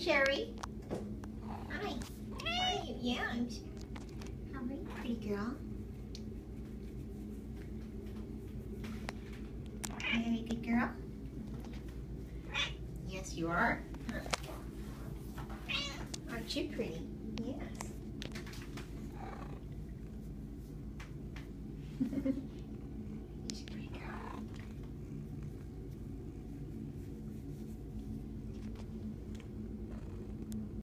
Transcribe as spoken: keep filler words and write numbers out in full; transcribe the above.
Sherry. Hi. How are you? Yeah. I'm... How are you, pretty girl? Very good girl. Yes, you are. Aren't you pretty?